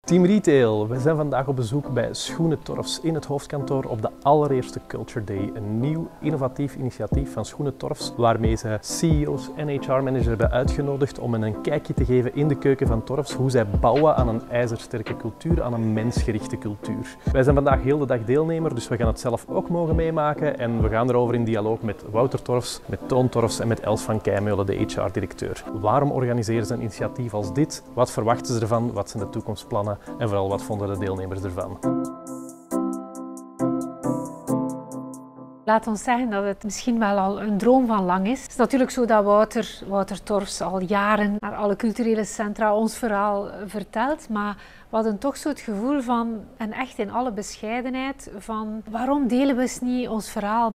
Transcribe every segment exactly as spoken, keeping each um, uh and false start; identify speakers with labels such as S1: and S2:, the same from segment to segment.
S1: Team Retail, we zijn vandaag op bezoek bij Schoenentorfs in het hoofdkantoor op de allereerste Culture Day. Een nieuw innovatief initiatief van Schoenentorfs waarmee ze C E O's en H R-managers hebben uitgenodigd om een kijkje te geven in de keuken van Torfs, hoe zij bouwen aan een ijzersterke cultuur, aan een mensgerichte cultuur. Wij zijn vandaag heel de dag deelnemer, dus we gaan het zelf ook mogen meemaken en we gaan erover in dialoog met Wouter Torfs, met Toon Torfs en met Els van Keimeulen, de H R-directeur. Waarom organiseren ze een initiatief als dit? Wat verwachten ze ervan? Wat zijn de toekomstplannen? En vooral, wat vonden de deelnemers ervan?
S2: Laat ons zeggen dat het misschien wel al een droom van lang is. Het is natuurlijk zo dat Wouter, Wouter Torfs al jaren naar alle culturele centra ons verhaal vertelt, maar we hadden toch zo het gevoel van, en echt in alle bescheidenheid, van waarom delen we eens niet ons verhaal?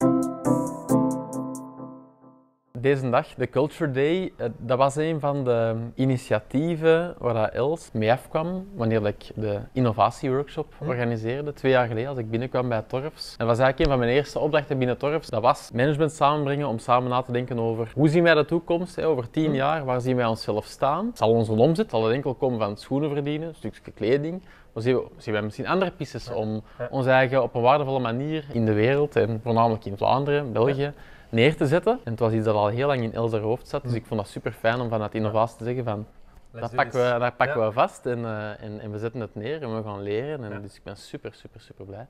S3: Deze dag, de Culture Day, dat was een van de initiatieven waar Els mee afkwam wanneer ik de innovatieworkshop organiseerde, twee jaar geleden als ik binnenkwam bij Torfs. En dat was eigenlijk een van mijn eerste opdrachten binnen Torfs. Dat was management samenbrengen om samen na te denken over hoe zien wij de toekomst, hè, over tien jaar, waar zien wij onszelf staan. Zal onze omzet, zal het enkel komen van schoenen verdienen, een stukje kleding. Maar zien, we, zien wij misschien andere pistes om ons eigen op een waardevolle manier in de wereld, en voornamelijk in Vlaanderen, België, neer te zetten. En het was iets dat al heel lang in Els hoofd zat, dus ik vond dat super fijn om vanuit innovatie te zeggen van dat pakken we, dat pakken ja. we vast en, uh, en, en we zetten het neer en we gaan leren. En ja. Dus ik ben super, super, super blij.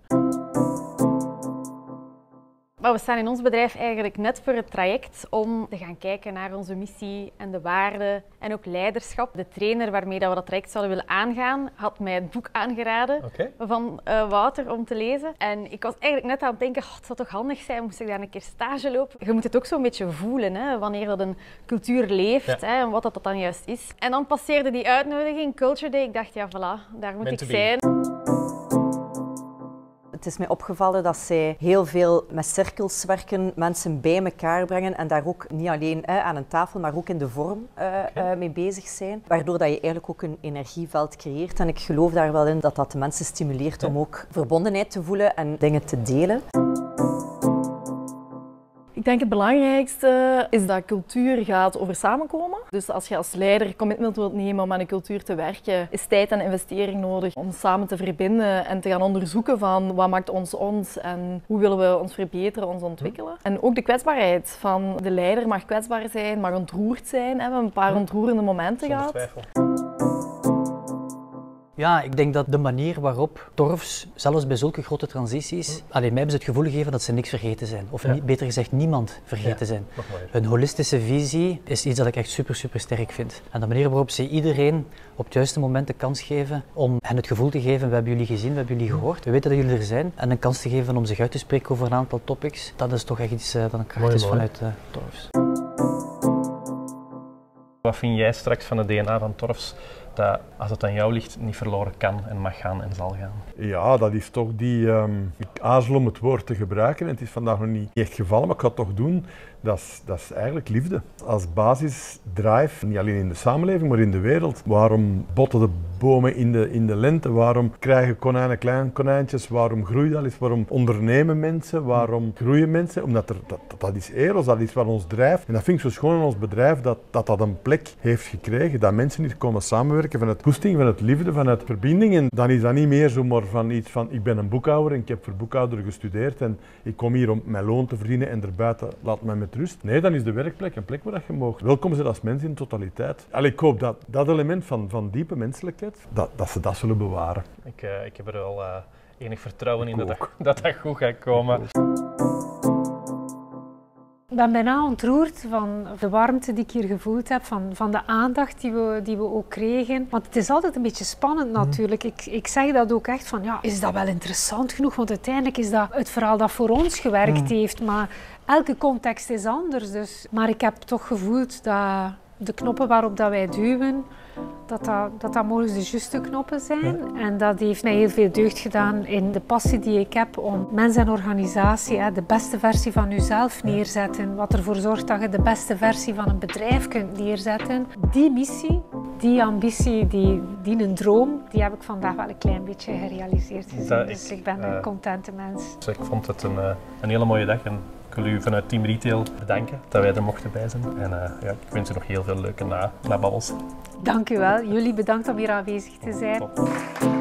S4: Maar we staan in ons bedrijf eigenlijk net voor het traject om te gaan kijken naar onze missie en de waarden en ook leiderschap. De trainer waarmee we dat traject zouden willen aangaan, had mij het boek aangeraden okay. van uh, Wouter om te lezen. En ik was eigenlijk net aan het denken, oh, het zou toch handig zijn, moest ik daar een keer stage lopen. Je moet het ook zo'n beetje voelen, hè, wanneer dat een cultuur leeft ja. hè, en wat dat dan juist is. En dan passeerde die uitnodiging, Culture Day, ik dacht ja voilà, daar moet Meant ik zijn.
S5: Het is mij opgevallen dat zij heel veel met cirkels werken, mensen bij elkaar brengen en daar ook niet alleen hè, aan een tafel, maar ook in de vorm uh, okay. uh, mee bezig zijn. Waardoor dat je eigenlijk ook een energieveld creëert. En ik geloof daar wel in dat dat de mensen stimuleert ja. om ook verbondenheid te voelen en dingen te delen.
S6: Ik denk het belangrijkste is dat cultuur gaat over samenkomen. Dus als je als leider commitment wilt nemen om aan een cultuur te werken, is tijd en investering nodig om samen te verbinden en te gaan onderzoeken van wat maakt ons ons en hoe willen we ons verbeteren, ons ontwikkelen. En ook de kwetsbaarheid van de leider mag kwetsbaar zijn, mag ontroerd zijn. We hebben een paar ontroerende momenten
S1: Zonder
S6: gehad.
S1: twijfel.
S7: Ja, ik denk dat de manier waarop Torfs, zelfs bij zulke grote transities, mm. alleen mij hebben ze het gevoel gegeven dat ze niks vergeten zijn. Of ja. niet, beter gezegd, niemand vergeten ja. zijn. Hun holistische visie is iets dat ik echt super, super sterk vind. En de manier waarop ze iedereen op het juiste moment de kans geven om hen het gevoel te geven, we hebben jullie gezien, we hebben jullie gehoord, we weten dat jullie er zijn. En een kans te geven om zich uit te spreken over een aantal topics, dat is toch echt iets uh, dat een kracht mooi, is mooi. vanuit uh, Torfs.
S1: Wat vind jij straks van het D N A van Torfs dat, als het aan jou ligt, niet verloren kan en mag gaan en zal gaan?
S8: Ja, dat is toch die... Um, ik aarzel om het woord te gebruiken en het is vandaag nog niet echt gevallen, maar ik ga het toch doen. Dat is, dat is eigenlijk liefde. Als basisdrive, niet alleen in de samenleving, maar in de wereld. Waarom botten de bomen in de, in de lente? Waarom krijgen konijnen kleine konijntjes? Waarom groeit dat is? Waarom ondernemen mensen? Waarom groeien mensen? Omdat er, dat, dat is eros, dat is wat ons drijft. En dat vind ik zo schoon in ons bedrijf, dat dat, dat een plek heeft gekregen. Dat mensen hier komen samenwerken vanuit koesting, vanuit liefde, vanuit verbinding. En dan is dat niet meer zomaar van iets van, ik ben een boekhouder en ik heb voor boekhouder gestudeerd en ik kom hier om mijn loon te verdienen en erbuiten laat mij met rust. Nee, dan is de werkplek een plek waar je mag welkom zijn als mens in totaliteit. Allee, ik hoop dat dat element van, van diepe menselijkheid, dat, dat ze dat zullen bewaren.
S1: Ik, uh, ik heb er wel uh, enig vertrouwen ik in dat, dat dat goed gaat komen.
S2: Ik ben bijna ontroerd van de warmte die ik hier gevoeld heb, van, van de aandacht die we, die we ook kregen. Want het is altijd een beetje spannend natuurlijk. Ik, ik zeg dat ook echt van, ja, is dat wel interessant genoeg? Want uiteindelijk is dat het verhaal dat voor ons gewerkt heeft. Maar elke context is anders. Dus. Maar ik heb toch gevoeld dat de knoppen waarop dat wij duwen, dat dat, dat dat mogelijk de juiste knoppen zijn. Ja. En dat heeft mij heel veel deugd gedaan in de passie die ik heb om mens en organisatie, hè, de beste versie van jezelf neerzetten. Wat ervoor zorgt dat je de beste versie van een bedrijf kunt neerzetten. Die missie, die ambitie, die, die een droom, die heb ik vandaag wel een klein beetje gerealiseerd gezien. Dat dus ik, ik ben een uh, contente mens.
S1: Dus ik vond het een, uh, een hele mooie dag. En ik wil u vanuit Team Retail bedanken dat wij er mochten bij zijn. En uh, ja, ik wens u nog heel veel leuke na, nababbels.
S2: Dank u wel. Jullie bedankt om hier aanwezig te zijn. Top.